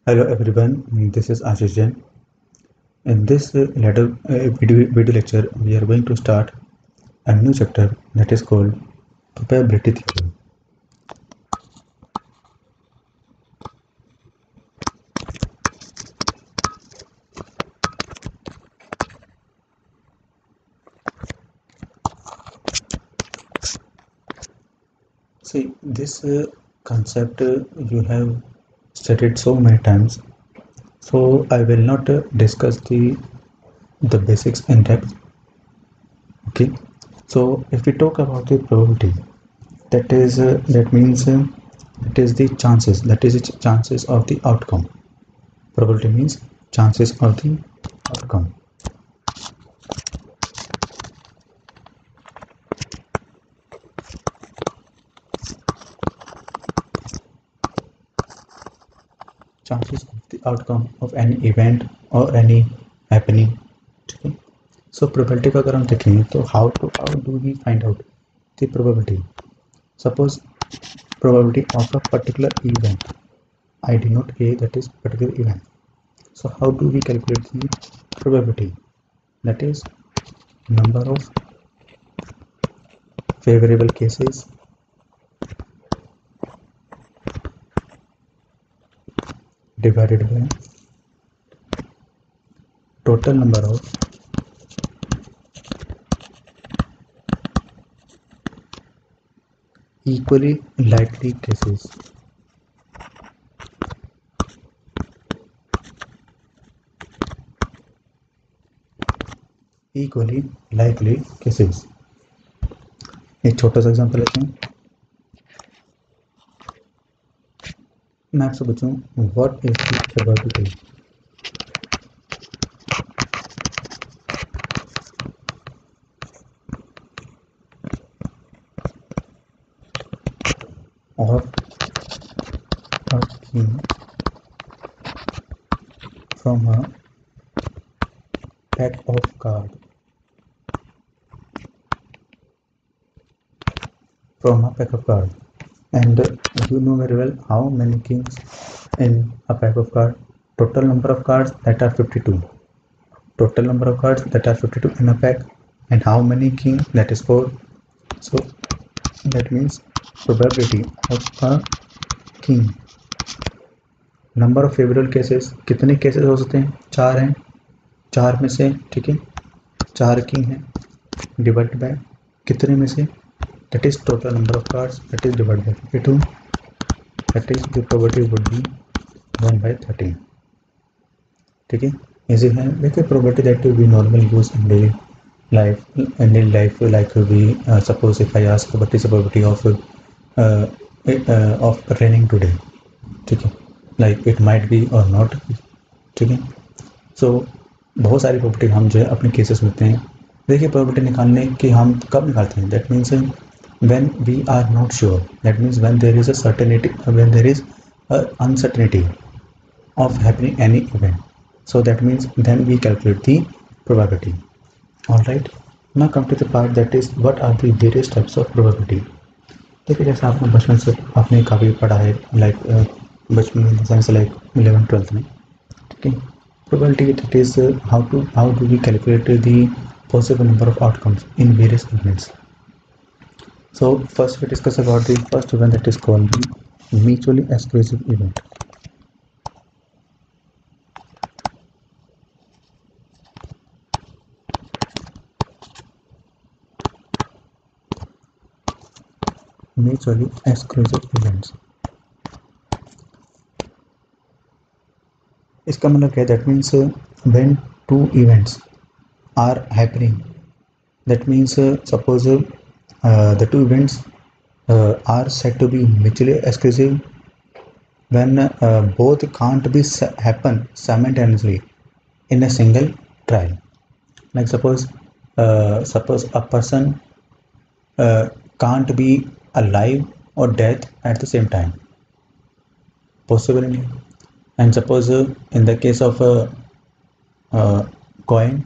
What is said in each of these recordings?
Hello everyone, this is Ashish Jain. In this video lecture, we are going to start a new chapter that is called probability theory. See, this concept you have studied so many times, so I will not discuss the basics in depth. Okay, so if we talk about the probability, that means it is the chances, that is the chances of the outcome. Probability means chances of the outcome. Chances of the outcome of any event or any happening. ठीक है. So probability का अगर हम देखें तो how do we find out the probability? Suppose probability of a particular event. I denote A, that is particular event. So how do we calculate the probability? That is number of favorable cases divided by total number of equally likely cases. Equally likely cases. एक छोटा सा example लेते हैं. मैं आपसे पूछूं what is the probability of a king from a pack of cards. From a pack of cards. And you know very well how many kings in a pack of cards. Total number of cards that are 52. Total number of cards that are 52 in a pack. And how many kings, that is 4. So that means probability of a king. Number of favourable cases, कितने cases हो सकते हैं? 4 हैं. 4 में से, ठीक है, 4 king हैं, डिवाइड बाय कितने में से? That is total number of cards, that is divide by 52, that is the probability would be 1/13. ठीक है, इजी है. देखिए probability that we normally use in daily life like we suppose if I ask what is the probability of raining today. ठीक है, like it might be और not. ठीक है, सो बहुत सारी प्रॉपर्टी हम जो है अपने केसेस मिलते हैं. देखिए प्रॉपर्टी निकालने की हम कब निकालते हैं? That means when we are not sure, that means when there is a certainty, when there is a uncertainty of happening any event, so that means then we calculate the probability. All right, now come to the part that is what are the various types of probability. देखिए जैसे आपने बचपन से आपने काफ़ी पढ़ा है, like बचपन में सेंस लाइक 11th-12th में. ठीक है, probability that is how do we calculate the possible number of outcomes in various events. So first we discuss about the first event that is called the mutually exclusive event. Mutually exclusive events. इसका मतलब क्या है? That means when two events are happening, that means suppose the two events are said to be mutually exclusive when both can't be happen simultaneously in a single trial. Like suppose a person can't be alive or dead at the same time. Possible नहीं. And suppose in the case of a coin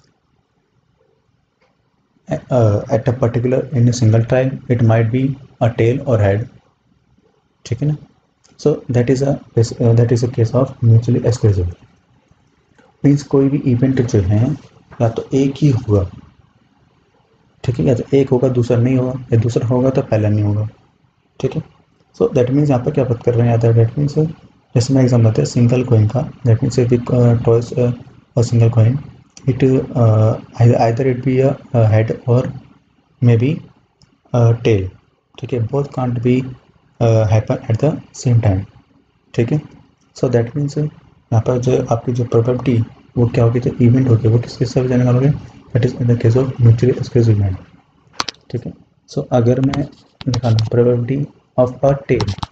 at a particular in a single trial, it might be a tail or head. ठीक है ना? So that is a case of mutually exclusive. Means कोई भी event जो है या तो एक ही होगा, ठीक है, या तो एक होगा दूसरा नहीं होगा, या दूसरा होगा तो पहला नहीं होगा, ठीक है। सो दैट मीन्स यहाँ पर क्या बात कर रहे हैं, या दैट मीन्स जैसे मैं एग्जाम्पल देता है सिंगल कॉइन का, that means if toss a single coin it either it be a head और मे बी टेल, ठीक है, both can't be happen at the same time, ठीक है। सो दैट मीन्स यहाँ पर जो आपकी जो प्रोबेबिलिटी वो क्या होगी, जो इवेंट होगी वो किस किस से निकालोगे, that is in the case of mutually exclusive event, ठीक है। सो अगर मैं निकालूँ प्रोबेबिलिटी ऑफ अ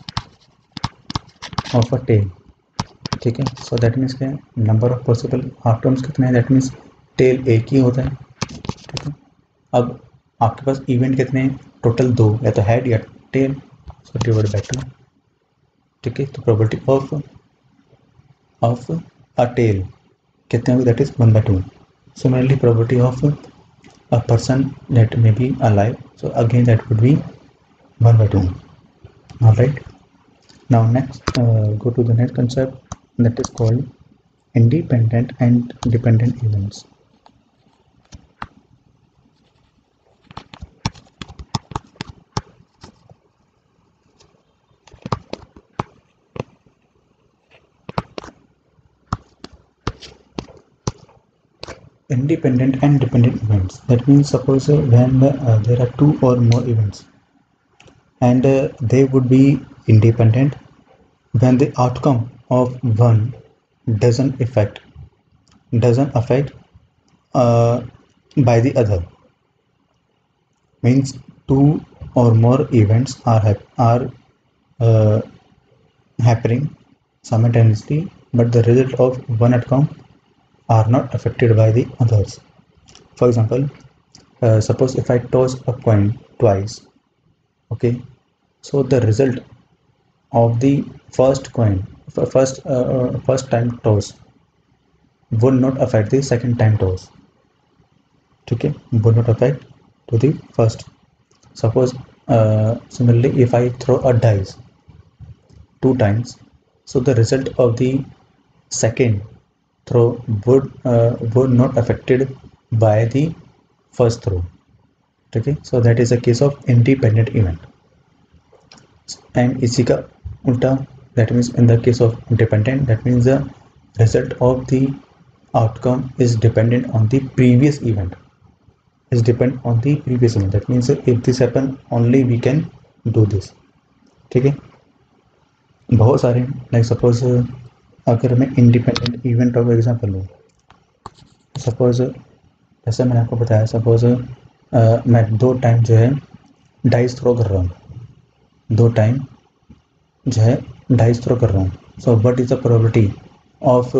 टेल, ठीक है, सो दैट मीन्स क्या है, नंबर ऑफ पॉसिबल आउटकम्स कितने हैं, दैट मीन्स टेल एक ही होता है, ठीक है। अब आपके पास इवेंट कितने हैं, टोटल दो, या तो हेड या टेल, सो डिवाइड बाय 2, ठीक है। तो प्रोबेबिलिटी ऑफ अ टेल कितने होगी, that is 1/2। Similarly probability of a person that may be alive, so again that would be 1/2. All right, now next go to the next concept that is called independent and dependent events. Independent and dependent events, that means suppose when there are two or more events and they would be independent when the outcome of one doesn't affect uh, by the other. Means two or more events are uh, happening simultaneously, but the result of one outcome are not affected by the others. For example, suppose if I toss a coin twice, okay, so the result of the first coin, first time toss would not affect the second time toss, okay, would not affect to the first. Suppose similarly if I throw a dice two times, so the result of the second throw would not affected by the first throw, okay. So that is a case of independent event. And इसी का उल्टा, that means in the case of dependent, that means the result of the outcome is dependent on the previous event, that means if this happen only we can do this, ठीक है। बहुत सारे like suppose अगर मैं independent event of example लूँ, suppose जैसे मैंने आपको बताया, सपोज मैं दो टाइम जो है डाइस थ्रो कर रहा हूँ, so what is the probability of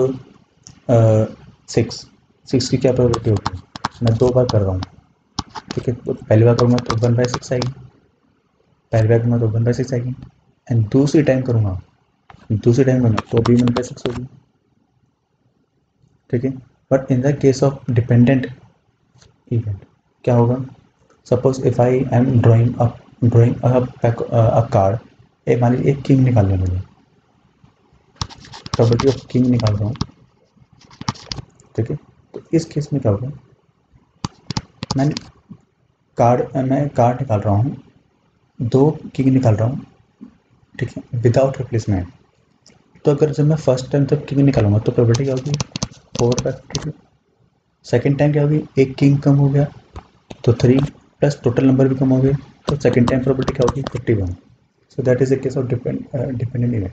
6 की क्या प्रोबेबिलिटी होगी, मैं दो बार कर रहा हूँ, ठीक है। तो पहली बार करूँगा तो 1/6 आएगी, एंड दूसरी टाइम करूँगा तो भी 1/6 होगी, ठीक है। But in the case of dependent event क्या होगा, suppose if I am drawing a card, मान लीजिए एक किंग निकालने मुझे, प्रोबेबिलिटी ऑफ किंग निकाल रहा हूँ, ठीक है। तो इस केस में क्या होगा, मैं कार्ड निकाल रहा हूँ, दो किंग निकाल रहा हूँ, ठीक है, विदाउट रिप्लेसमेंट। तो अगर जब मैं फर्स्ट टाइम तक किंग निकालूंगा तो प्रोबेबिलिटी क्या होगी 4/52। सेकेंड टाइम क्या होगी, एक किंग कम हो गया तो 3 प्लस टोटल नंबर भी कम हो गए, तो सेकेंड टाइम प्रोबेबिलिटी क्या होगी 51। So that is a case of dependent event,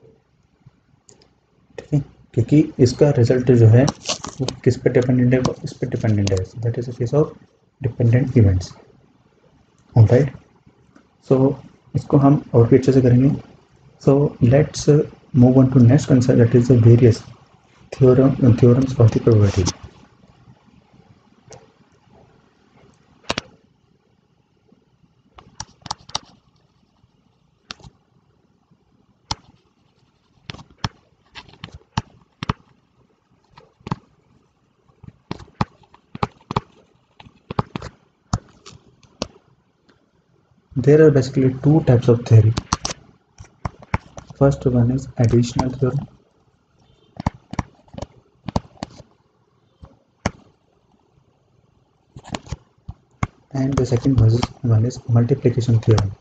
ठीक है, क्योंकि इसका रिजल्ट जो है वो किस पे डिपेंडेंट है, इस पे डिपेंडेंट है। So that is a case of dependent events, alright. So इसको हम और भी अच्छे से करेंगे। So let's move on to next concept, that is the various theorems of the probability. There are basically two types of theory. First one is additional theorem and the second one is multiplication theorem.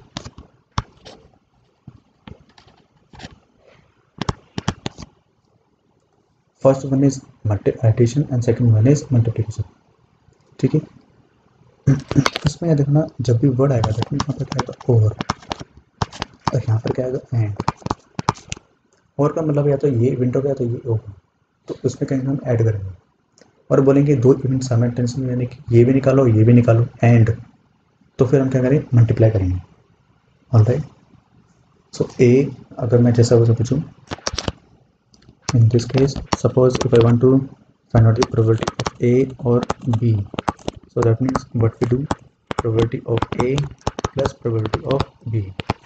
First one is addition and second one is multiplication. ठीक है, इसमें यह देखना जब भी word आएगा that mean यहाँ पर क्या आएगा और यहाँ पर क्या आएगा एंड। और का मतलब या तो ये इवेंट होगा या तो ये होगा, तो उसमें कहेंगे हम ऐड करेंगे और बोलेंगे दो इवेंट साइमल्टेनियसली यानी कि ये भी निकालो ये भी निकालो एंड, तो फिर हम क्या करेंगे मल्टीप्लाई करेंगे। ऑलराइट, सो ए अगर मैं जैसा वैसा पूछूँ, in this case suppose if I want to find out the probability of A or B, so that means what we do, probability of A plus probability of B,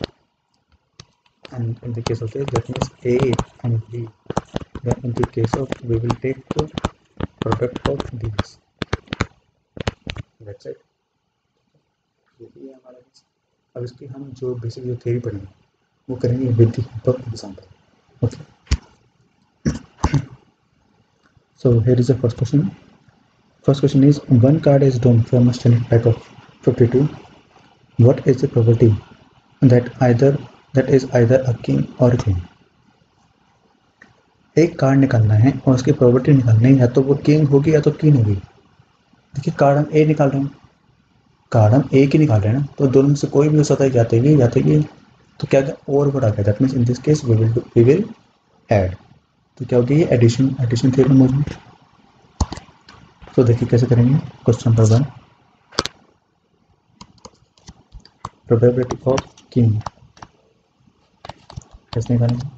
and in the case of this that means A and B, then in the case of we will take the product of these, that's it। ये हमारा अब इसकी हम जो basic जो theory पढ़ेंगे वो करेंगे with the help of example. Okay, so here is the first question. First question is, one card is drawn from a standard pack of 52. What is the probability that is either a king or a queen? एक card निकालना है और उसकी probability निकालनी है, या तो वो किंग होगी या तो क्वीन होगी। देखिए कार्ड हम ए निकाल रहे हैं, कार्ड हम ए की निकाल रहे हैं ना, तो दोनों में से कोई भी हो सकता है, जाते तो क्या और वर्ड आ गया, that means in this case we will add. तो क्या होगी ये एडिशन थ्योरम होगी। तो देखिए कैसे करेंगे। Question number 1, probability of king कैसे निकालेंगे,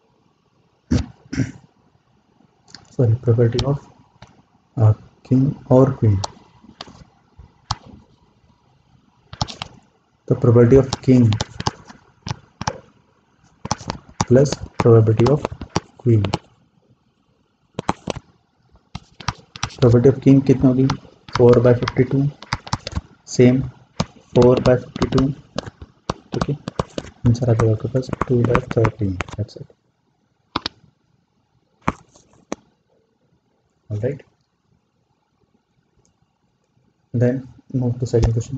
सॉरी प्रोबेबिलिटी ऑफ किंग और क्वीन। तो probability of king plus probability of queen, probability of king कितना होगी 4/52, सेम 4/52, ठीक है। आंसर आ जाएगा आपके पास 2/13, that's it. Alright, then move to second question.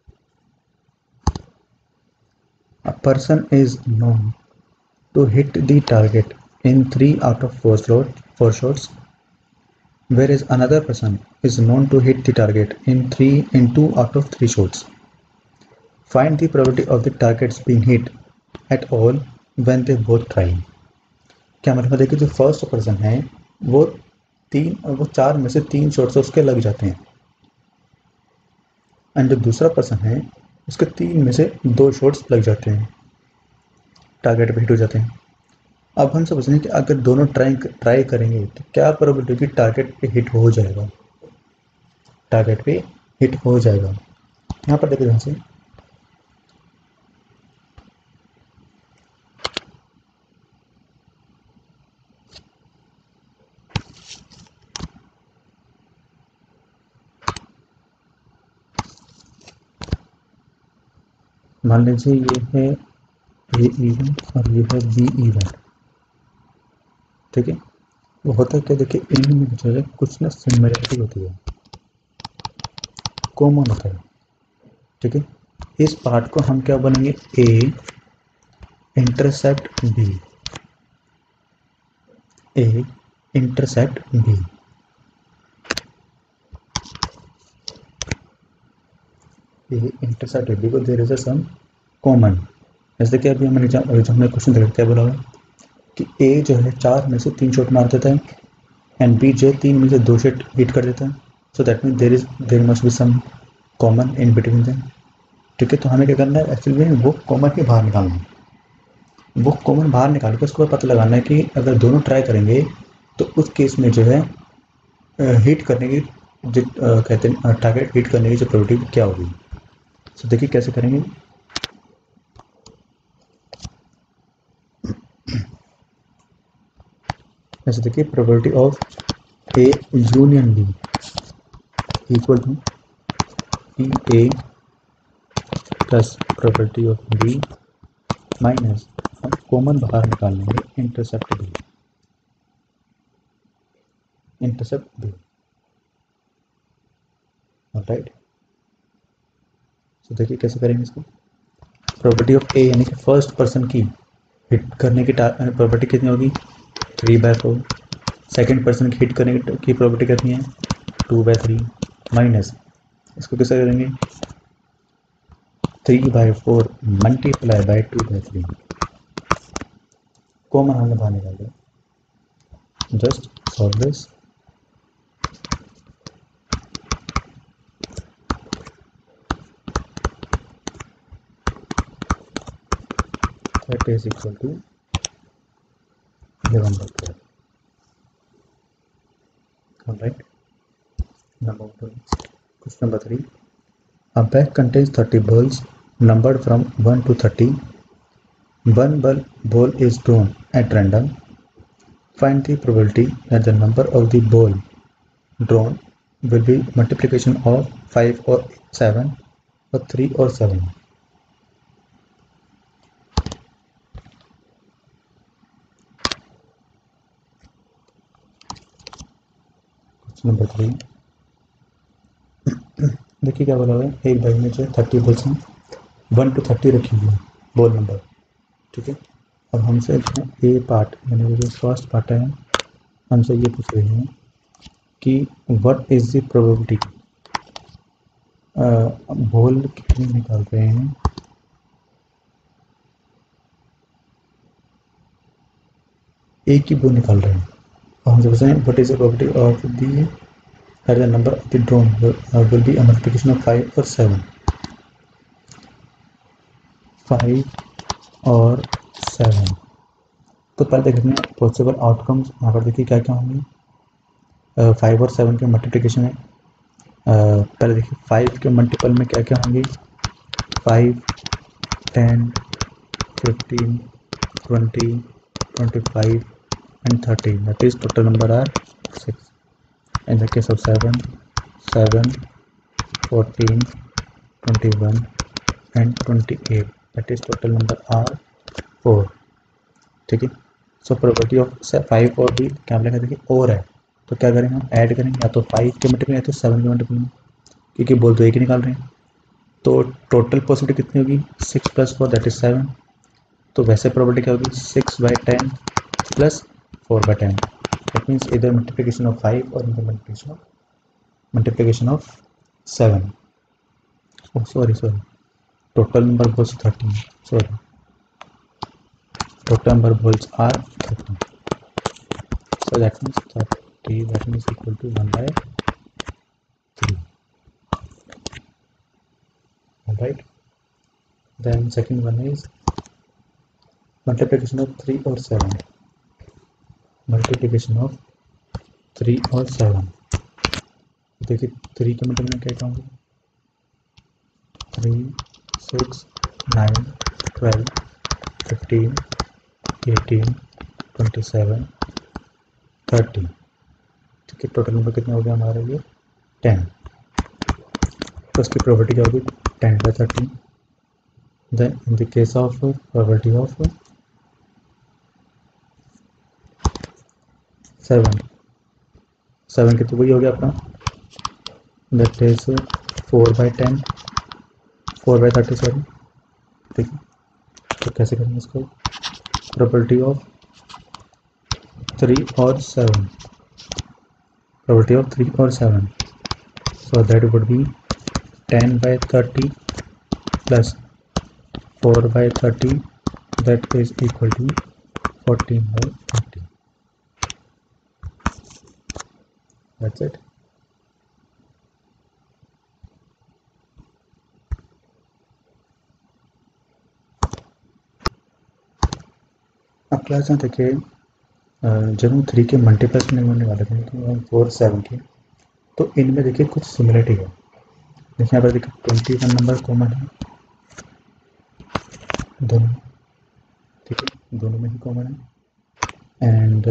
A person is known to hit the target in 3 out of 4 shots, whereas another person is known to hit the target in 2 out of 3 shots. Find the probability of the targets being hit at all when they both try. क्या मतलब, देखिए जो first person है वो 4 में से 3 shots उसके लग जाते हैं, एंड जो दूसरा पर्सन है उसके 3 में से 2 शॉट्स लग जाते हैं, टारगेट पे हिट हो जाते हैं। अब हम समझ रहे हैं कि अगर दोनों ट्राई करेंगे तो क्या प्रोबेबिलिटी की टारगेट पे हिट हो जाएगा, टारगेट पे हिट हो जाएगा। यहाँ पर देखिए ध्यान से, मान लीजिए ये है ए इवेंट और ये है बी इवेंट, ठीक है। वो होता है क्या, देखिए इनमें जो है कुछ ना सिमिलरिटी होती है, कॉमन होता है, ठीक है। इस पार्ट को हम क्या बनेंगे, A intercept B, A intercept B, A intercept B को देयर इज सम कॉमन। जैसे कि अभी हमने क्वेश्चन देखा क्या बोला कि ए जो है 4 में से 3 शॉट मार देता है एंड बी जो है 3 में से 2 शॉट हिट कर देता है, so that mean there must be some common in between them, ठीक है। तो हमें क्या करना है, एक्चुअली में वो कॉमन ही बाहर निकालना है, वो कॉमन बाहर निकाल के उसको पता लगाना है कि अगर दोनों ट्राई करेंगे तो उस केस में जो है हिट करने की जो कहते हैं टारगेट हिट करने की जो प्रोबेबिलिटी क्या होगी। तो देखिए कैसे करेंगे, ऐसे देखिए probability of A union B equal to P A plus probability of B minus हम कॉमन बाहर निकाल लेंगे intercept B, intercept B, right. तो देखिए कैसे करेंगे इसको। प्रॉपर्टी ऑफ ए यानी कि फर्स्ट पर्सन की हिट करने की प्रॉपर्टी कितनी होगी 3/4। सेकेंड पर्सन की हिट करने की प्रॉपर्टी कितनी है 2/3 माइनस इसको कैसे करेंगे 3/4 मल्टीप्लाई बाय 2/3 कॉमन हमने बाहर निकाल दिया। Just solve this, that is equal to 11/12. Alright. Question number 3. A bag contains 30 balls numbered from 1 to 30. One ball is drawn at random. Find the probability that the number of the ball drawn will be multiplication of 5 or 7 or 3 or 7. Question number 3. देखिए क्या बोला हुआ है एक bag में जो 30 balls हैं 1 to 30 रखी हुई है बॉल नंबर, ठीक है। अब हमसे ए पार्ट यानी जो फर्स्ट पार्ट है हमसे ये पूछ रहे हैं कि what is the probability, ball कितनी निकाल रहे हैं ए की बॉल निकाल रहे हैं और हमसे पूछ रहे हैं what is the probability of the that the number of the drawn will be a multiplication of 5 और 7, 5 और 7। तो पहले देखते हैं पॉसिबल आउटकम्स। यहाँ पर देखिए क्या क्या होंगे 5 और 7 के मल्टीप्लिकेशन है। पहले देखिए 5 के मल्टीपल में क्या क्या होंगे 5, 10, 15, 20, 25 and 30, that is total number are 6. In the case of 7, 7, 14, 21 and 28, that is total number are 4, ठीक है। सो प्रोबेबिलिटी ऑफ 5 और भी क्या मिलेगा देखिए और है तो क्या करेंगे हम ऐड करेंगे या तो 5 के मल्टीपल या तो 7 के मल्टीपल में, क्योंकि बोल तो एक ही निकाल रहे हैं। तो टोटल पॉसिबिलिटी कितनी होगी 6 + 4 दैट इज 7। तो वैसे प्रोबेबिलिटी क्या होगी 6/10 + 4/10, दैट मीन्स इधर मल्टीप्लिकेशन ऑफ 5 और इधर multiplication of 7। Oh sorry total number balls 13, sorry total number balls are 30, so that means 30, that means equal to 1/3. Alright, then second one is multiplication of 3 or 7, multiplication of 3 और 7। देखिए 3 के multiple में क्या क्या होंगे 3, 6, 9, 12, 15, 18, 27, 30, ठीक है। टोटल नंबर कितना हो गया हमारे लिए 10। तो उसकी प्रोबेबिलिटी क्या होगी 10/13। Then in the case of probability of 7 की तो वही हो गया अपना दैट इज 4/10, 4/30 सॉरी, ठीक है। तो कैसे करेंगे इसको प्रोबेबिलिटी ऑफ 3 और 7, प्रोबेबिलिटी ऑफ 3 और 7, so that would be 10/30 plus 4/30, that is equal to 14/30, that's it। अब क्लास में देखिए जब हम 3 के मल्टीप्लस में होने वाले थे तो 4, 7 के, तो इनमें देखिए कुछ सिमिलरिटी है। देखिए यहाँ पर देखिए 21 नंबर कॉमन है दोनों, ठीक है, दोनों में ही कॉमन है एंड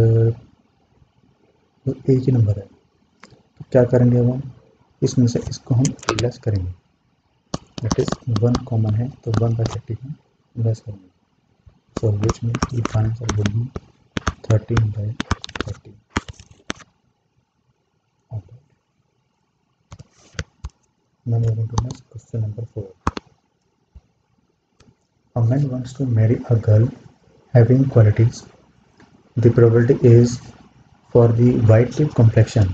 एक ही नंबर है। तो क्या करेंगे अब हम इसमें से इसको हम लेस करेंगे, दैट इज 1 कॉमन है तो 1/30 हम लेस करेंगे। So which means the final answer would be 13/30. Okay. Now we are going to next question number 4. A man wants to marry a girl having qualities. The probability is for the white tip complexion.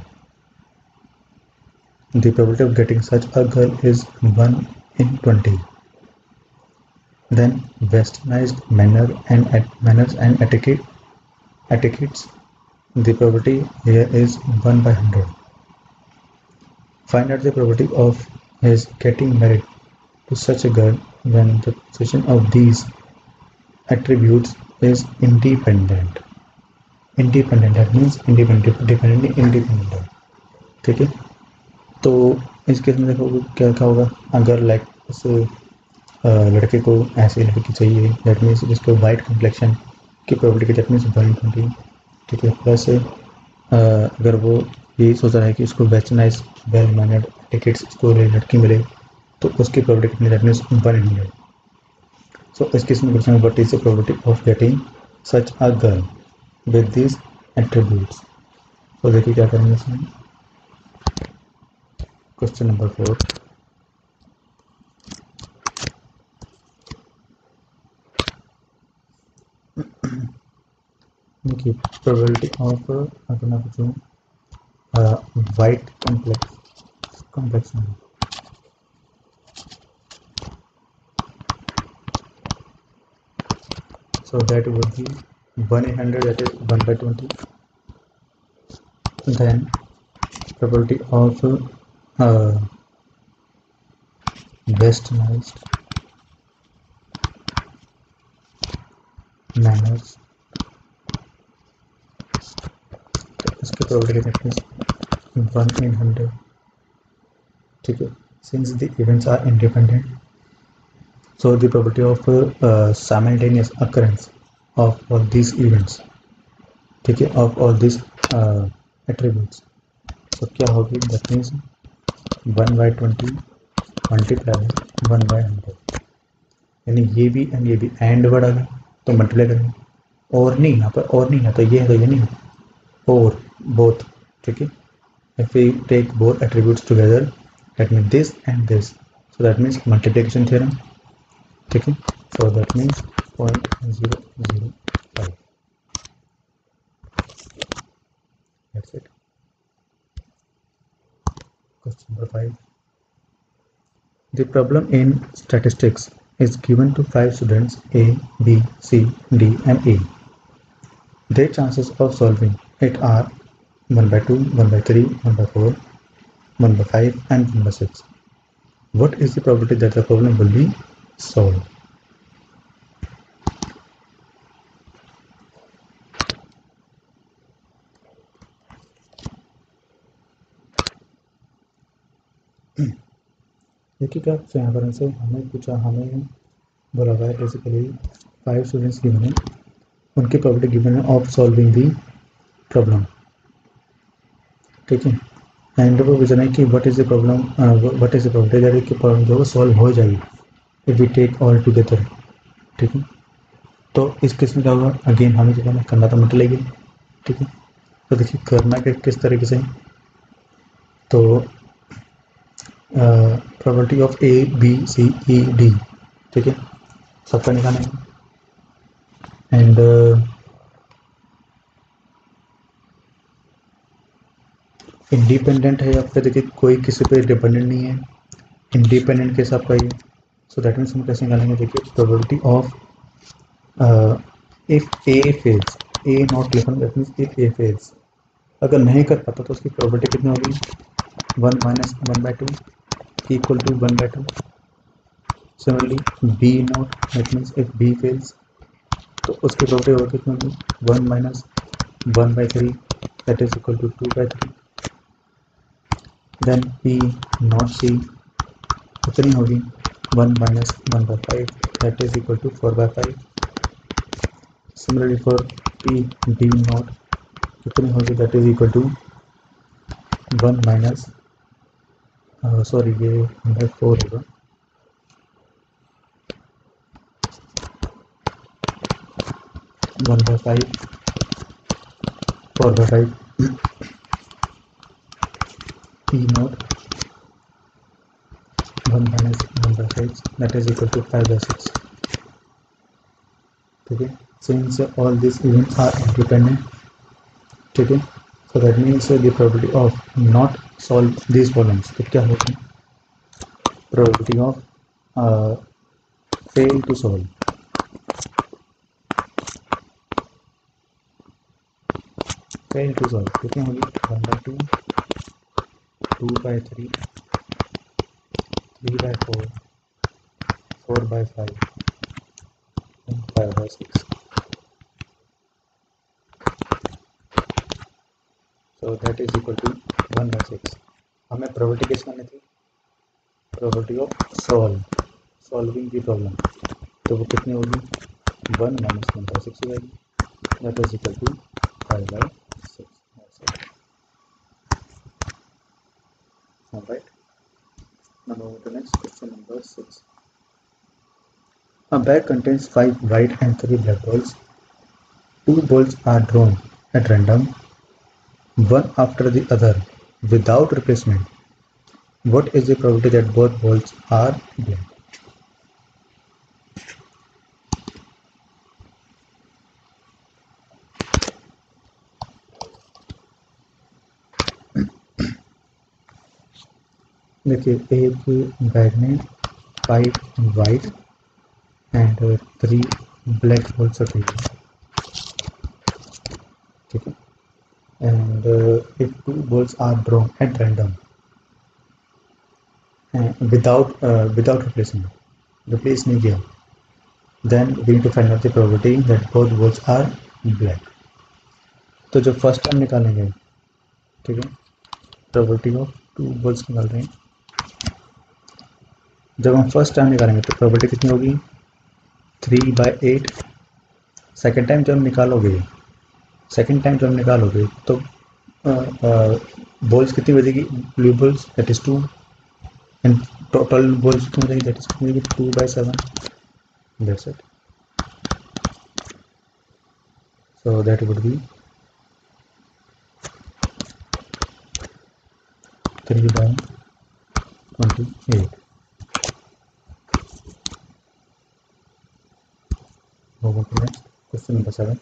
The probability of getting such a girl is 1 in 20. Then westernized manners and etiquettes. The probability here is 1/100. Find out the probability of his getting married to such a girl when the possession of these attributes is independent. Independent that means independent dependent independent है, ठीक है। तो इस case में देखो क्या क्या होगा, अगर लाइक उस लड़के को ऐसी लड़की चाहिए दैट मीन्स जिसको वाइट कम्प्लेक्शन की प्रोबेबिलिटी दैट मीन्स 1/20, ठीक है। प्लस अगर वो ये सोच रहा है कि उसको वेस्टर्नाइज वेल मैनर्ड टिकट्स इसको लड़की मिले तो उसकी प्रोबेबिलिटी कितनी दैट मीन्स 1/100। सो इस केस में question what is the probability of getting such a girl with this attributes. तो देखिए क्या करेंगे इसमें। क्वेश्चन नंबर 4, देखिए प्रोबेबिलिटी ऑफ अगर मैं पूछूँ white complexion, so that would be 1/100, that is 1/20. Then probability of westernized manners, इसकी probability is 1/100, ठीक है। Since the events are independent, so the probability of simultaneous occurrence of all these events, ठीक है, of all these attributes, so क्या होगी that means 1/20 multiply 1/100, यानी ये भी एंड वर्ड आ गया तो मल्टीप्लाई करेंगे, और नहीं यहाँ पर और नहीं है तो ये है तो ये नहीं है, और बोथ, ठीक है। If we take both attributes together that means this and this, so that means multiplication theorem, ठीक है। So that means 0.005, that's it. Question number 5, the problem in statistics is given to 5 students A, B, C, D and E. Their chances of solving it are 1/2, 1/3, 1/4, 1/5 and 1/6. What is the probability that the problem will be solved? देखिए क्या यहाँ पर से हमें पूछा, हमें बोला हुआ है बेसिकली 5 स्टूडेंट्स गिवन है, उनकी प्रोबेबिलिटी गिवन है ऑफ सॉल्विंग दी प्रॉब्लम, ठीक है। एंड वो विजन है कि what is the problem, what is the probability that की प्रॉब्लम जो है सॉल्व हो जाएगी if we take all together, ठीक है। तो इस केस में क्या होगा, अगेन हमें जो करना तो मटेगा, ठीक है। तो देखिए करना किस तरीके से, तो probability of A B C E D, ठीक है, सबका निकालना है। एंड इंडिपेंडेंट है या फिर देखिए कोई किसी पे डिपेंडेंट नहीं है, इंडिपेंडेंट केस आपका ये, सो दैट मीन्स हम कैसे निकालेंगे, देखिए probability of if A fails, A not लिखना that means if A fails, अगर नहीं कर पाता तो उसकी प्रोबेबिलिटी कितनी होगी, 1 - 1/2 equal to 1/2. Similarly B not that means if B fails तो उसकी प्रोबेबिलिटी होगी कितनी होगी, 1 - 1/3 that is equal to 2/3. Then P not C कितनी होगी, 1 - 1/5 that is equal to 4/5. Similarly for P D not कितनी होगी, that is equal to 1 sorry ये 4 होगा, 1/5, 4/5, P naught 1 minus 1/6, that is equal to 5/6. Okay, since all these events are independent, okay, so that means the probability of not solve these problems, तो क्या होगी, probability of fail to solve, कितनी होगी, 1/2, 2/3, 3/4, 4/5 and 5/6. So that is equal to 1/6. हमें probability किस करनी थी, probability of solving the problem, तो वो कितनी होगी, 1 minus 1/6 हो जाएगी, that is equal to 5/6. Alright, now move to next question number 6. A bag contains 5 white and 3 black balls. 2 balls are drawn at random, one after the other, without replacement. What is the probability that both balls are black? देखिए, एक bag में 5 white and 3 black balls रखे हुए, ठीक है, and if 2 balls are drawn at random without replace नहीं किया, then we need to find out the probability that both balls are black. तो जो फर्स्ट टाइम निकालेंगे, ठीक है, probability of 2 balls निकाल रहे हैं, जब हम फर्स्ट टाइम निकालेंगे तो probability कितनी होगी, 3/8. सेकेंड टाइम जब निकालोगे तो बॉल्स कितनी बजेगी, blue balls, that is 2, and total balls कितनी बजेगी, दैट इज कितनी बजेगी, 2/7. That's it. So that would be 3/28. Over to next question number 7.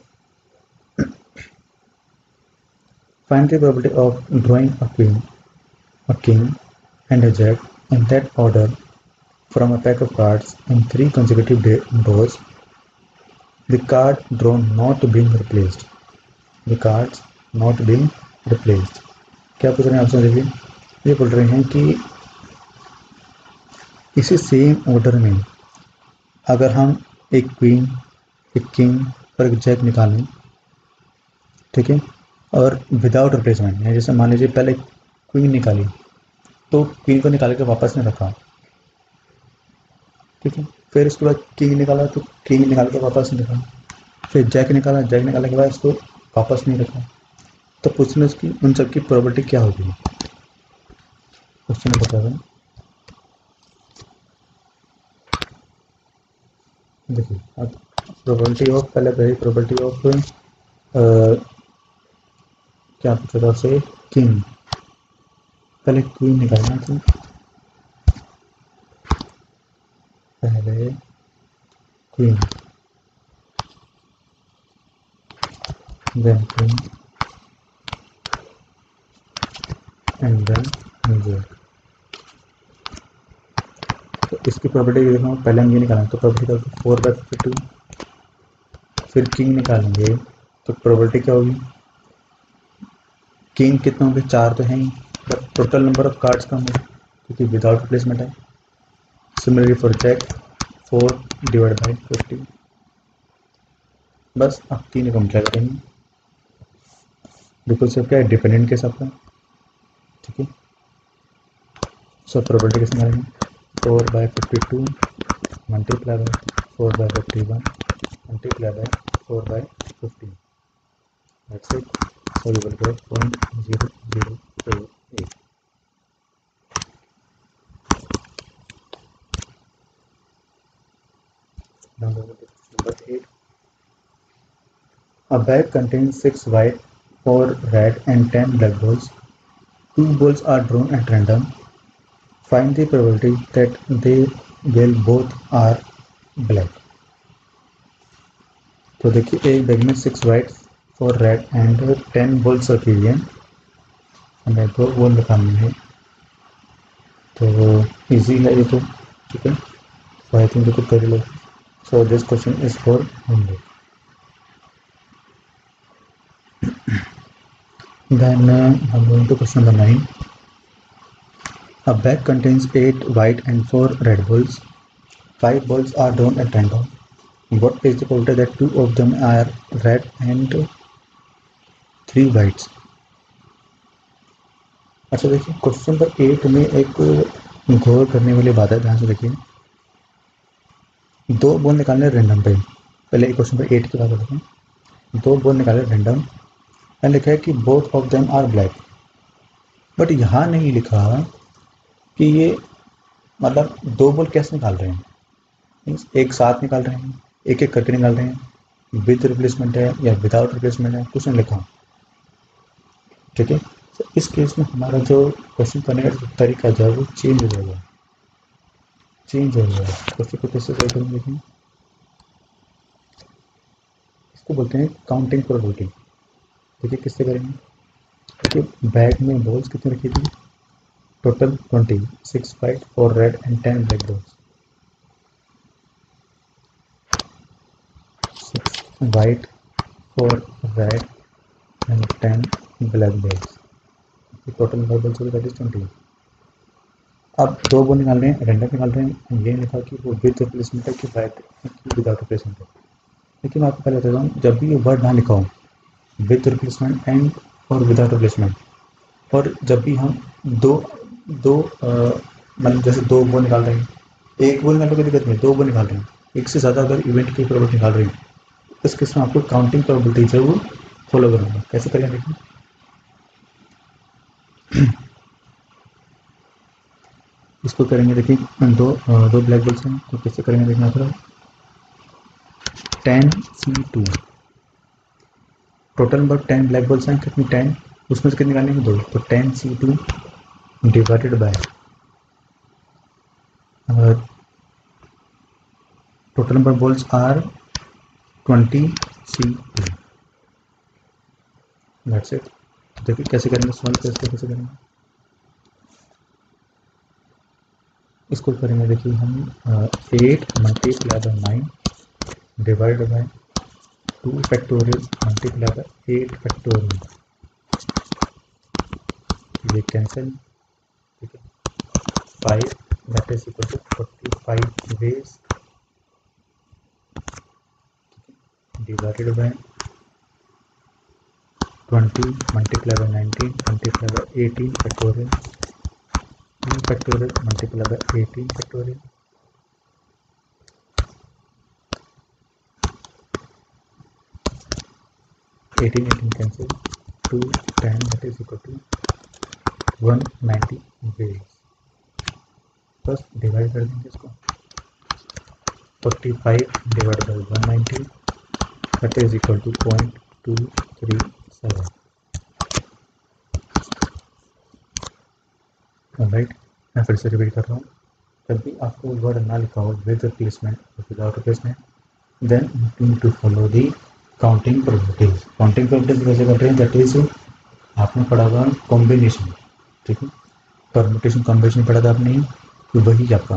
Find the probability of drawing a queen, a king, and a jack in that order from a pack of cards in 3 consecutive rows. The card drawn not being replaced. The cards not being replaced. क्या पूछ रहे हैं option देखिए, ये बोल रहे हैं कि इसी सेम ऑर्डर में अगर हम एक क्वीन, एक किंग और एक जैक निकालें, ठीक है, और विदाउट रिप्लेसमेंट, जैसे मान लीजिए पहले क्वीन निकाली तो क्वीन को निकाल के वापस नहीं रखा, ठीक है, फिर उसके बाद किंग निकाला तो किंग निकाल के वापस नहीं रखा, फिर जैक निकालने के बाद उसको वापस नहीं रखा, तो पूछने उसकी उन सब की प्रोबेबिलिटी क्या होगी, क्वेश्चन नंबर 7. देखिए, अब प्रोबेबिलिटी ऑफ क्या पूछा था आपसे, किंग, पहले क्वीन निकालना थी, पहले queen, then queen and then jack. तो इसकी प्रॉपर्टी देखो, पहले हम ये निकालेंगे तो प्रॉपर्टी 4/52, फिर किंग निकालेंगे तो प्रोबेबिलिटी क्या होगी, किंग कितने होंगे, 4 तो हैं ही, but total number of cards कम होगा क्योंकि विदाउट रिप्लेसमेंट है. Similarly for jack 4/50. बस अब 3 को हम क्या करेंगे, बिकॉज सब क्या है, डिपेंडेंट के साथ, ठीक है. सो प्रोबेबिलिटी कैसे निकालेंगे, 4/52 multiply by 4/51 multiply by 4/50. That's it. So you will get 0.0028. Now number 8. A bag contains 6 white, 4 red and 10 black balls. 2 balls are drawn at random. Find the probability that they will both are black. तो देखिए एक bag में 6 white 4 red and 10 balls रखी हुई हैं, हमें तो वो निकालनी है, तो इजी है ये तो, ठीक है। सो आई थिंक देखो कर लो। So this question is for homework. Then I'm going to question number 9. A bag contains 8 white and 4 red balls. 5 balls are drawn at random. What is the probability that 2 of them are red and 3 whites? अच्छा देखिए question number 8 में एक गौर करने वाली बात है, ध्यान से देखिए। 2 बॉल निकालने रैंडम पे, पहले एक क्वेश्चन नंबर 8 की बात करते हैं। 2 बॉल निकाले रैंडम एंड लिखा है कि both of them are black, but यहाँ नहीं लिखा कि ये मतलब 2 बॉल कैसे निकाल रहे हैं, मीन्स एक साथ निकाल रहे हैं, एक एक करके निकाल रहे हैं, विद रिप्लेसमेंट है या विदाउट रिप्लेसमेंट है, कुछ नहीं लिखा, ठीक है। तो इस केस में हमारा जो क्वेश्चन करने का तरीका जो है वो चेंज हो जाएगा, क्वेश्चन को कैसे सही करेंगे देखिए। इसको बोलते हैं काउंटिंग प्रोबेबिलिटी। देखिए किससे करेंगे, देखिए बैग में बॉल्स कितने रखी थी, total 20, 6 white 4 red and 10 black balls. 6 white 4 red and 10 black balls, total number balls होगी दैट इज 20। अब 2 बॉल निकाल रहे हैं, रैंडम निकाल रहे हैं, ये लिखा कि वो विद रिप्लेसमेंट है कि विदाउट रिप्लेसमेंट है। लेकिन मैं आपको पहले बता दूँ, जब भी ये वर्ड ना लिखा हो विद रिप्लेसमेंट एंड और विदाउट रिप्लेसमेंट, और जब भी हम दो दो मतलब जैसे 2 बॉल निकाल रहे हैं, एक बॉल निकालने की दिक्कत नहीं, 2 बॉल निकाल रहे हैं, एक से ज़्यादा अगर इवेंट की प्रोबेबिलिटी निकाल रहे हैं, इस केस में आपको काउंटिंग प्रोबेबिलिटी जो है वो फॉलो करना है। कैसे करेंगे देखिए, इसको करेंगे देखिए, दो ब्लैक बॉल्स हैं तो कैसे करेंगे देखना थोड़ा। 10C2 total number 10 black balls हैं, कितनी 10, उसमें से कितने निकालेंगे 2, तो 10C2 divided by total number balls are 20C2, that's it. देखिए कैसे करेंगे, सॉल्व कैसे करेंगे, इसको करेंगे देखिए हम 8 multiply by 9 divide by 2 factorial multiply by 8 factorial, ये कैंसिल, ठीक है। 5 that is equal to 45 ways divided by 20 multiply by 19 multiply by 18 factorial, 2 factorial multiply by 18 factorial, 18 cancel, 2 10 that is equal to 190 ways, बस divide कर देंगे इसको, 45 divide by 190 that is equal to 0.237। Right, मैं फिर से repeat कर रहा हूँ, जब भी आपको वर्ड ना लिखा हो विद रिप्लेसमेंट और without replacement, then you need to follow the counting probabilities. Counting probabilities कैसे करते हैं, दैट इज आपने पढ़ा हुआ कॉम्बिनेशन, ठीक है, परमुटेशन कॉम्बिनेशन पढ़ा था आपने, तो वही आपका,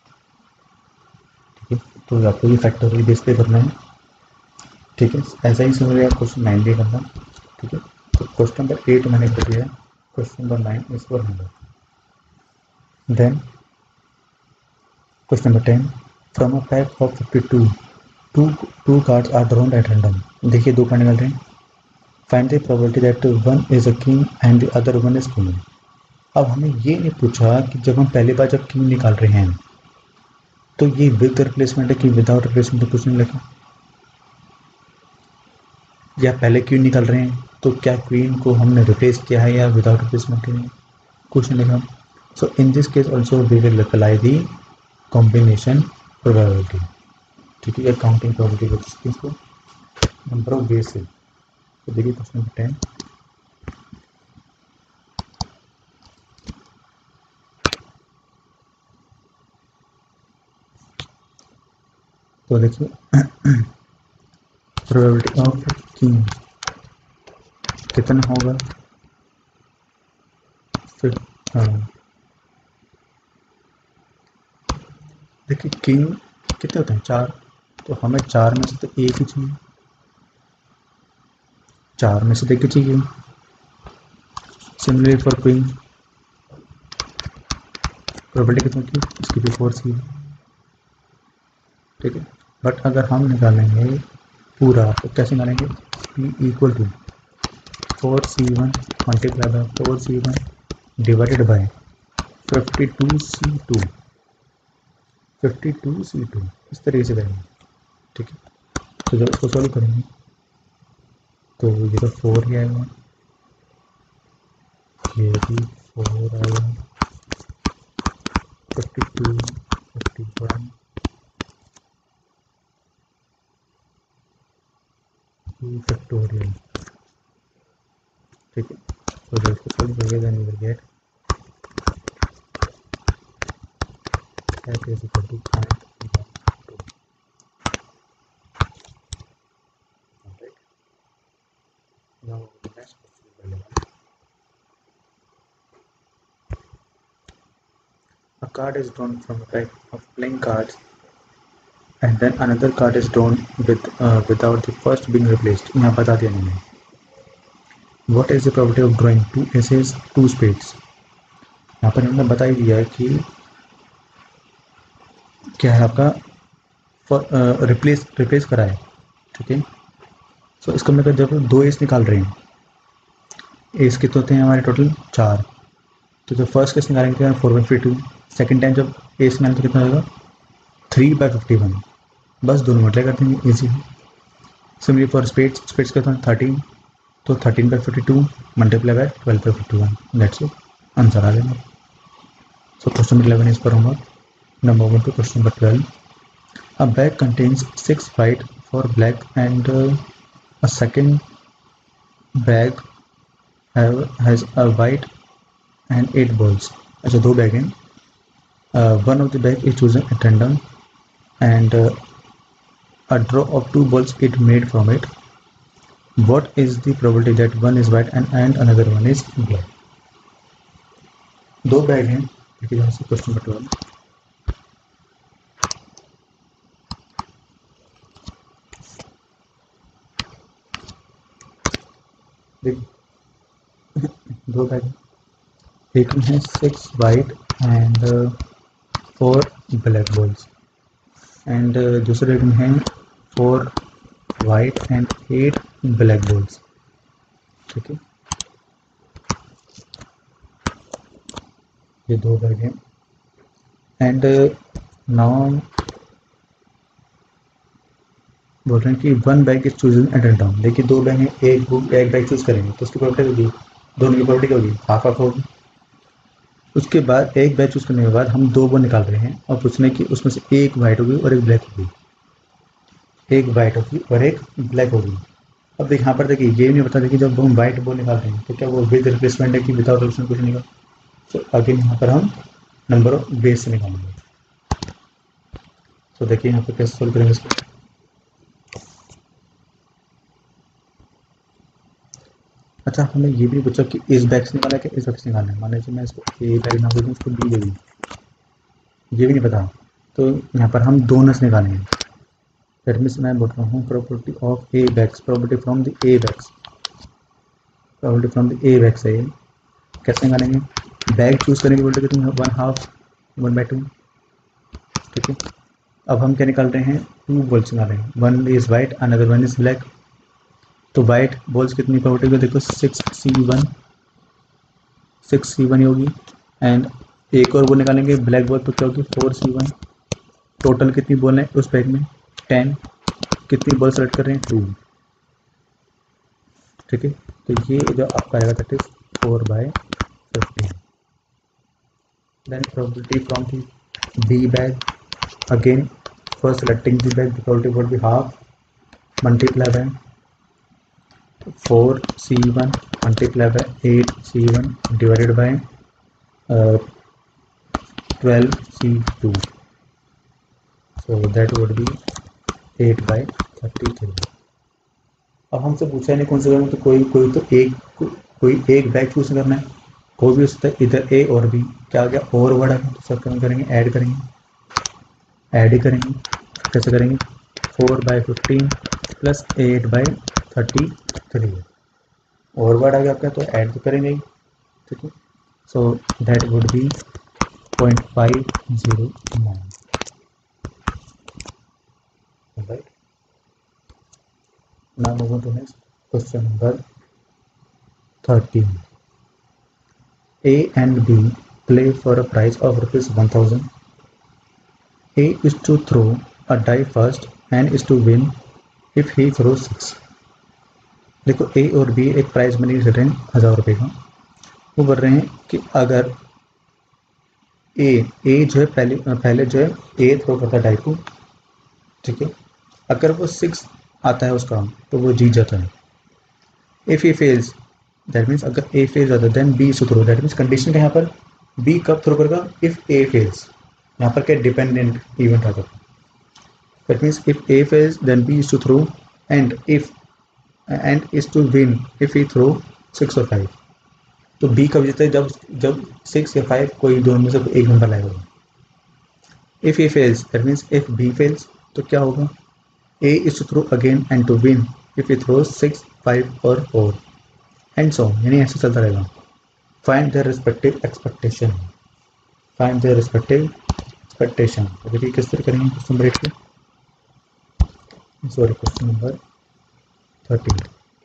ठीक है। तो आपको ये फैक्टोरियल बेस पे करना है, ठीक है। ऐसा ही समझिए आप क्वेश्चन 9 भी करना, ठीक है। तो क्वेश्चन नंबर 8 मैंने कर दिया, question number 9 is for homework. Then question number 10, from a pack of 52 two cards are drawn at random. देखिए 2 कार्ड निकल रहे हैं, find the probability that one is a king and the other one is queen. अब हमें ये नहीं पूछा कि जब हम पहली बार जब किंग निकाल रहे हैं तो ये विद रिप्लेसमेंट है कि विदाउट रिप्लेसमेंट, तो कुछ नहीं लिखा, या पहले क्वीन निकाल रहे हैं तो क्या क्वीन को हमने रिप्लेस किया है या विदाउट रिप्लेसमेंट के लिए, कुछ नहीं लिखा। So in this case also we will apply the combination probability, ठीक है, काउंटिंग प्रोबेबिलिटी को नंबर ऑफ वेज से तो देखिए क्वेश्चन नंबर 10, तो देखिए प्रोबेबिलिटी ऑफ किंग कितना होगा, फिर देखिए किंग कितने होते हैं 4, तो हमें 4 में से तो एक ही चाहिए, 4 में से तो एक ही चाहिए। सिमिलरली फॉर क्वीन प्रोबेबिलिटी कितनी होती है, इसकी भी 4 सी, ठीक है। बट अगर हम निकालेंगे पूरा तो कैसे निकालेंगे, p equal to 4c1 multiply by 4c1 divided by 52c2, 52c2 इस तरीके से करेंगे, ठीक है। तो जब इसको सॉल्व करेंगे तो ये तो 4 ही आएगा, ये भी 4 आएगा, 52 51 फैक्टोरियल, ठीक है। तो जब इसको सॉल्व करेंगे then we will get that is equal to 0.12. Alright. Now the next question is relevant. A card is drawn from a pack of playing cards, and then another card is drawn without the first being replaced. यहाँ बता दिया मैंने. What is the probability of drawing 2 aces, 2 spades? यहाँ पर हमने बता ही दिया है कि क्या है आपका रिप्लेस करा है, ठीक है। सो इसका मतलब जब 2 एस निकाल रहे हैं, एस कितने होते हैं हमारे टोटल 4, तो जब फर्स्ट केस निकालेंगे 4/52, सेकेंड टाइम जब एस निकालेंगे तो कितना होगा 3/51, बस दोनों मल्टीप्लाई कर देंगे इजी है। सिमिलरली फॉर स्पेड्स कितना 13, तो 13/52 multiply by 12/51, that's it, answer आ जाएगा। So question number 11 is for homework. Now moving to question number 12. A bag contains 6 white, 4 black, and a second bag has a white and 8 balls. अच्छा 2 bag हैं, one of the bag is chosen at random and a draw of 2 balls is made from it. What is the probability that one is white and another one is black? 2 bag हैं, देखिए यहाँ से question number 12। दो bag, एक में है 6 white and 4 black balls, and दूसरे में है 4 वाइट एंड 8 ब्लैक बॉल्स, ठीक है। ये 2 बैग हैं एंड नाउ बोल रहे हैं कि 1 bag is chosen at random. देखिए 2 बैग हैं, एक बैग चूज करेंगे तो उसकी प्रॉपर्टी होगी, दोनों की प्रॉपर्टी होगी हाफ हाफ होगी। उसके बाद एक बैग चूज करने के बाद हम 2 बॉल निकाल रहे हैं और पूछने की उसमें से एक वाइट होगी और एक ब्लैक होगी, एक वाइट होगी और एक ब्लैक होगी। अब देखिए यहाँ पर देखिए ये नहीं बता देखिए जब हम वाइट बॉल निकाल रहे हैं तो क्या वो विद रिप्लेसमेंट है कि विदाउट रिप्लेसमेंट कुछ निकाल, तो अगेन यहाँ पर हम नंबर ऑफ बेस से निकालेंगे। तो देखिए यहाँ पर कैसे सोल्व करेंगे इसको। अच्छा हमें ये भी पूछा कि इस बैग से निकाला है कि इस बैग से निकालना है, मान लीजिए मैं इसको ए बैग नाम दे दूँ, इसको बी दे दूँ, ये भी नहीं पता, तो यहाँ पर हम दोनों से निकालेंगे। दैट मीन्स मैं बोल रहा हूँ property of A bags, property from the A bags, property from the A bags है। कैसे निकालेंगे, बैग चूज करने की बोलते कितनी 1/2 1/2, ठीक है। अब हम क्या निकाल रहे हैं, 2 बॉल्स निकाल रहे हैं, 1 is white another 1 is black. तो वाइट बॉल्स कितनी प्रॉपर्टी को देखो 6c1 होगी, एंड एक और बॉल निकालेंगे ब्लैक बॉल तो क्या होगी 4c1। टोटल कितनी बॉल है उस बैग में 10, कितनी बॉल सेलेक्ट कर रहे हैं 2, ठीक है। तो ये जो आपका आएगा that is 4/15। Then probability from the B bag, again for selecting the bag the probability would be half multiply by 4c1 multiplied by 8c1 divided by 12c2, so that would be 8/33. अब हमसे पूछा नहीं कौन सा करना, तो कोई एक बैग चूज करना है, कोई भी हो सकता है, इधर ए और बी। क्या आ गया, और वर्ड आ गया, तो सब करेंगे ऐड करेंगे। कैसे करेंगे, 4/15 प्लस 8/33, और वर्ड आ गया आपका, तो ऐड तो करेंगे ही, ठीक है। So that would be 0.509, right. Now move on to next question number 13. A and B play for a prize of ₹1000. A is to throw a die first and is to win if he throws 6. देखो A और B एक prize money रहे हैं ₹1000 का। वो बोल रहे हैं कि अगर ए जो है पहले जो है ए थ्रो करता है डाई को, ठीक है। अगर वो 6 आता है उसका तो वो जीत जाता है। If he fails, that means अगर ए फेल जाता है then B is to throw, that means condition का यहाँ पर बी कब थ्रो करेगा, इफ ए फेल्स। यहाँ पर क्या डिपेंडेंट इवेंट आता है, that means if A fails then B is to throw and is to win if he throw 6 और 5। तो बी कब जीता है, जब 6 या 5 कोई दोनों में से एक नंबर लाएगा। If A fails, that means if B fails, तो क्या होगा, A is to throw again and to win if he throw 6, 5 और 4 एंड सो, यानी ऐसे चलता रहेगा। फाइंड देयर रिस्पेक्टिव एक्सपेक्टेशन, तो देखिए किस तरह करेंगे क्वेश्चन नंबर 8 पे, सॉरी क्वेश्चन नंबर 13।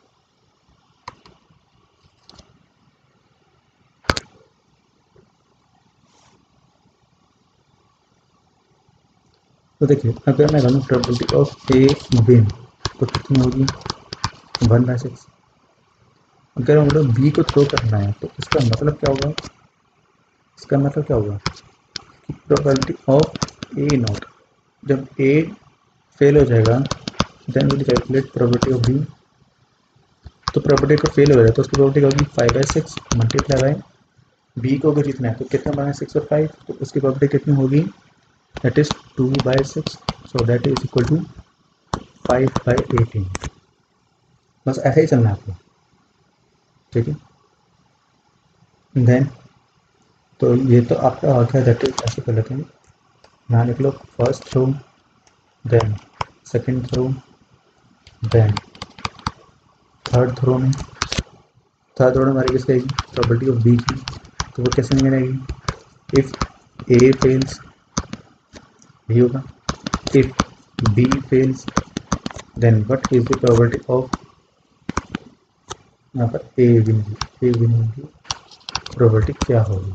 तो देखिए अगर मैं जानूँ प्रोबेबिलिटी ऑफ ए विन तो कितनी होगी, 1/6। अगर हम लोग बी को थ्रो करना है तो इसका मतलब क्या होगा, कि प्रोबेबिलिटी ऑफ ए नॉट, जब ए फेल हो जाएगा then will calculate probability of B. तो प्रोबेबिलिटी को फेल हो जाएगा तो उसकी प्रोबेबिलिटी होगी 5/6 मल्टीप्लाई बाय बी को अगर जीतना है तो कितना बना है 6 और 5, तो उसकी प्रोबेबिलिटी कितनी होगी, that is 2/6, so that is equal to 5/18। बस ऐसे ही चलना है आपको, ठीक है। देन तो ये तो आपका आ गया, दैट इज ऐसे कर लेते हैं, यहाँ लिख लो first throw, then second throw, then third throw में हमारी किसकी आएगी, प्रोबेबिलिटी ऑफ बी की। तो वो कैसे नहीं आएगी, इफ ए फेल्स बी होगा, if B fails then what is the probability of, यहाँ पर ए विन की प्रोबेबिलिटी क्या होगी।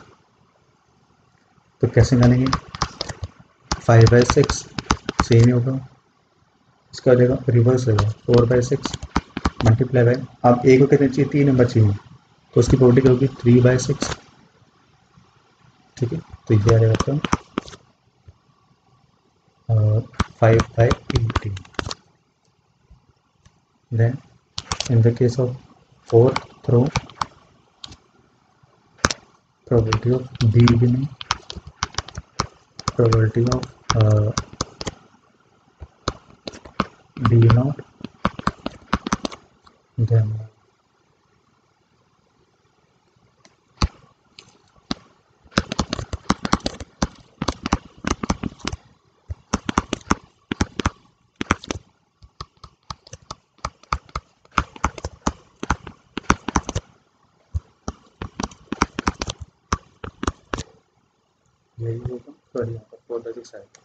तो कैसे जानेंगे, 5/6 सेम ही होगा, इसका हो जाएगा रिवर्स होगा 4/6 मल्टीप्लाई बाय, अब ए को कितने चाहिए, 3 नंबर चाहिए, तो उसकी प्रोबेबिलिटी होगी 3/6, ठीक है। तो ये आ जाएगा आपका 5/18। Then in the case of fourth throw, probability of B winning, probability of B not, then यही होगा, सॉरी यहाँ पर 4/6 आएगा।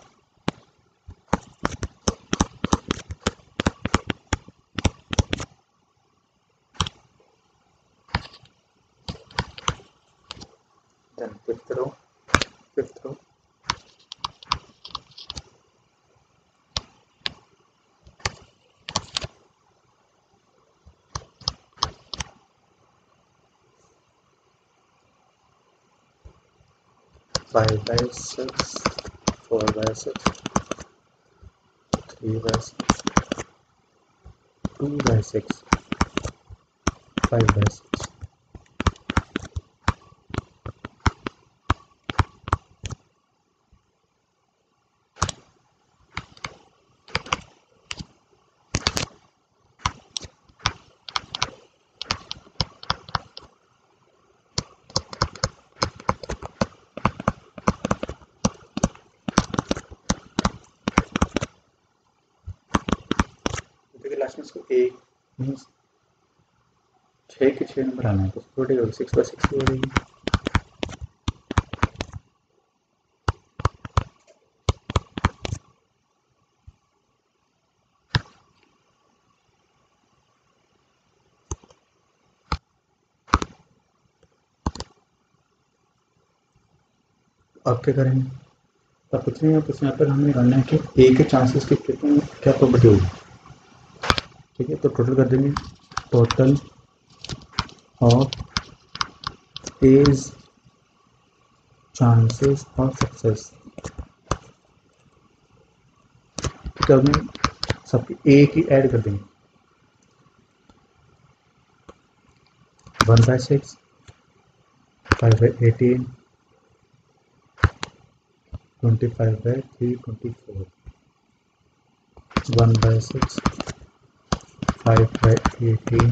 देन फिफ्थ रो 5/6, 4/6, 3/6, 2/6, 5/6। लास्ट में इसको एक मीन्स 6 के 6 नंबर आना है तो छोटी होगी 6/6 की हो जाएगी। अब क्या करेंगे, अब कुछ नहीं है, तो यहाँ पर हमें निकालना है कि ए के चांसेस के कितने क्या प्रॉपर्टी होगी। ठीक है, तो टोटल कर देंगे, total of as chances of success. तो हमें सबकी ए की ऐड कर देंगे, 1/6, 5/18, 25/324, 1/6, 5/18,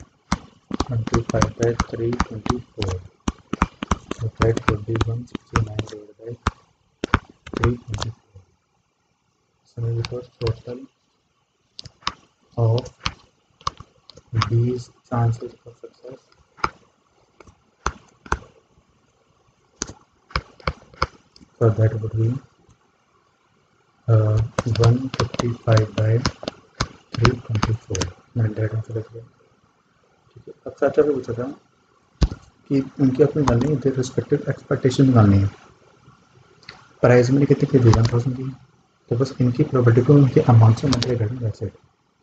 25/324, that would be 169/324. So because total of these chances of success so that would be 155/324. मैंने डाटा से रख दिया। ठीक है, अब साथ में पूछा था कि उनकी अपनी निकालनी है, रिस्पेक्टिव एक्सपेक्टेशन निकालनी है। प्राइस मैंने कितने की दी, 1000 दी, तो बस इनकी प्रॉपर्टी को उनके अमाउंट से मल्टीप्लाई करना है, वैसे।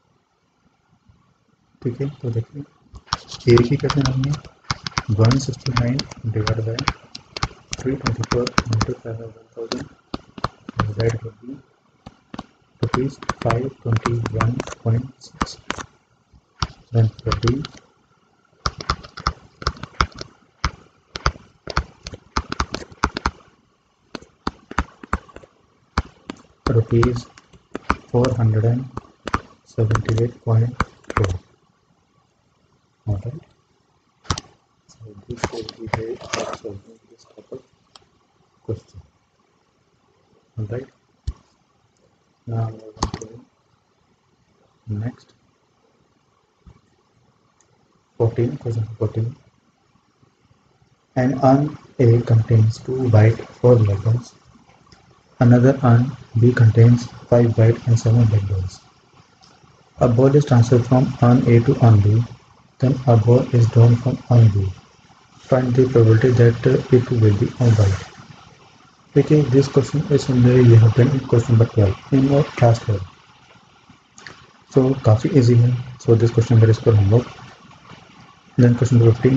ठीक है, तो देखिए ए की कैसे निकालनी है, 169/324 multiply by 1000 that would be rupees 521.6. Then rupees 478.4. Alright. So this will be the solving this type of question. Alright. Now move on to next 14, question 14. An urn A contains 2 white, 4 black balls. Another urn B contains 5 white and 7 black balls. A ball is transferred from urn A to urn B. Then a ball is drawn from urn B. Find the probability that it will be on white. Okay, this question is similar you have done in question number 12 in your class 12. So काफ़ी easy है. So this question number is for homework. Then question number 15.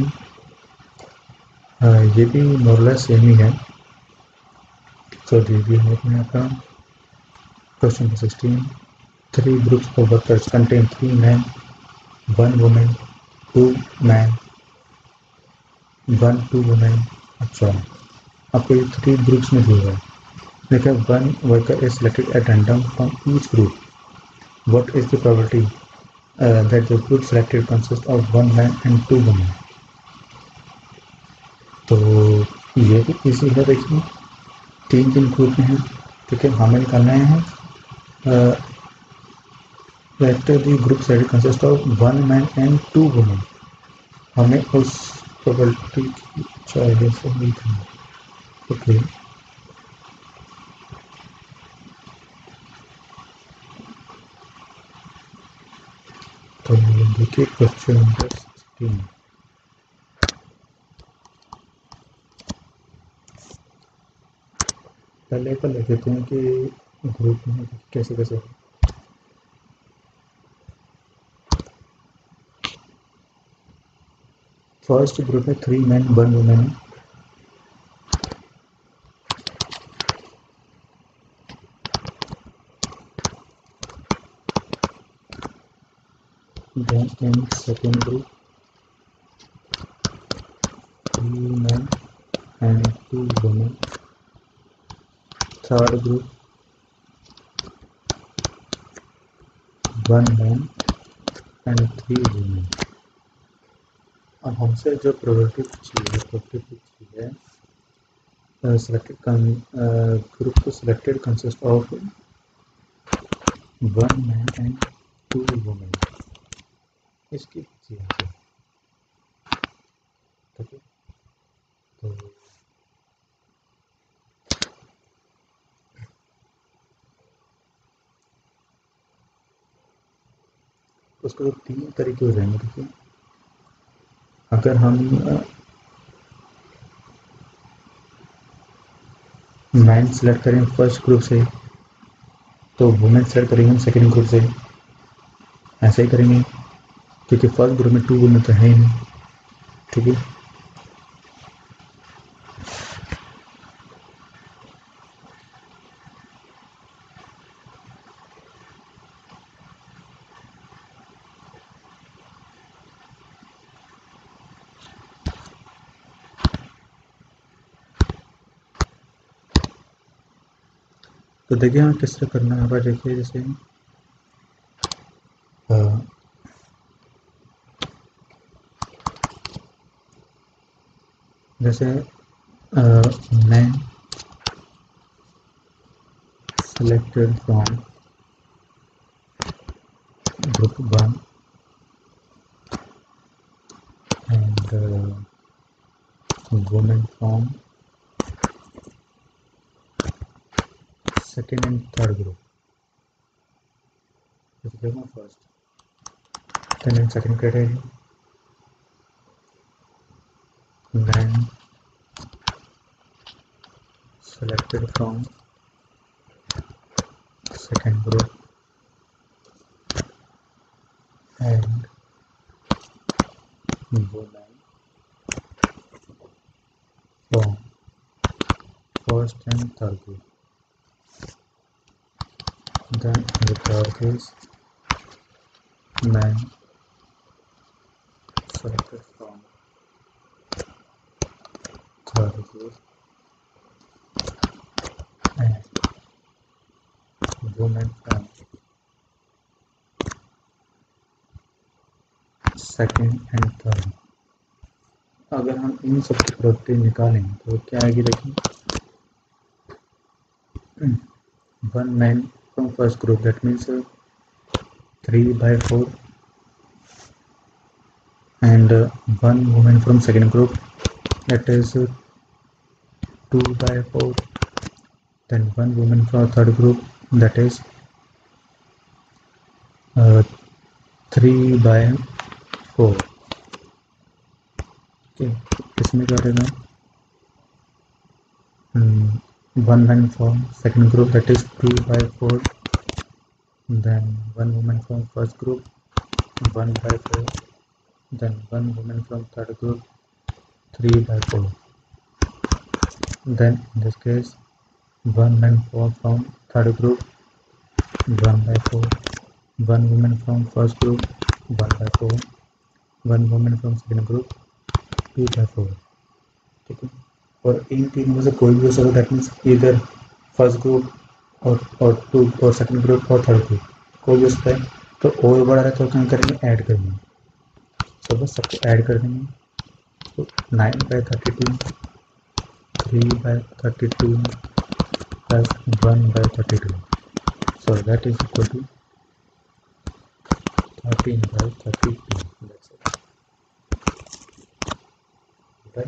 ये भी more or less same ही है. So ये भी homework में आपका. Question number 16. 3 groups of workers contain 3 men, 1 woman, 2 men, 1 2 women. अच्छा, आपको ये 3 ग्रुप्स में दिया है. देखिए 1 worker is selected at random from each group. What is the probability that the group selected consists of 1 man and 2 women? तो ये भी इजी है. देखिए 3 ग्रुप में है. ठीक है, हमें निकालना है that the group selected consists of 1 man and 2 women. हमें उस प्रोबेबिलिटी की चाहिए से नहीं थी. ओके, तो देखिए क्वेश्चन नंबर 16. पहले पर लिख देते हैं कि ग्रुप में कैसे कैसे. फर्स्ट ग्रुप में 3 men 1 woman है. Then in second group men and 2 women. Third group 1 man and 3 women. अब हमसे जो प्रोबेबिलिटी पूछी है selected group to selected consists of 1 man and 2 women. इसकी पूछी है, ठीक है। तो उसको 3 तरीके हो जाएंगे। देखिए, अगर हम मैन सेलेक्ट करें फर्स्ट ग्रुप से, तो वुमेन सेलेक्ट करेंगे हम सेकेंड ग्रुप से। ऐसे ही करेंगे क्योंकि फर्स्ट ग्रुप में 2 वुमेन तो है ही नहीं, ठीक है। तो देखिए हमें किस तरह करना होगा। देखिए जैसे man selected from group 1 and women from second and third group. First, then in second category, man selected from second group and women from first and third group. Then in the third case, man selected from third group and women from second and third. अगर हम इन सब की probability निकालें तो क्या आएगी। देखिए 1 man from first group, that means 3/4 and 1 woman from second group, that is 2/4, then 1 woman from third group, that is 3/4। इसमें क्या रहेगा 1 man from second group, that is 2/4, then 1 woman from first group 1/4, then 1 woman from third group 3/4, then in this case 1 man from third group 1/4, 1 woman from first group 1/4, 1 woman from second group 2/4, ठीक है। और इन तीन में से कोई भी हो सकता है, दैट मीन्स इधर फर्स्ट ग्रुप और टू और सेकंड ग्रुप और थर्ड ग्रुप कोई भी हो सकता है। तो और बड़ा रहता है तो हम करेंगे ऐड करेंगे, तो बस सबको ऐड कर देंगे। तो 9/32 3/32 plus 1/32, so that is equal to 13/32. That's it, right?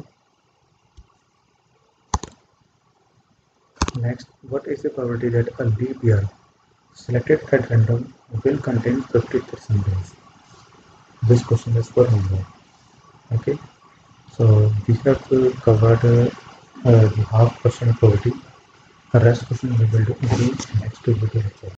Next, what is the probability that a leap year selected at random will contain 50% days? This question is for homework. Okay, so we have covered the half percent probability. The rest question we will do in the next video lecture.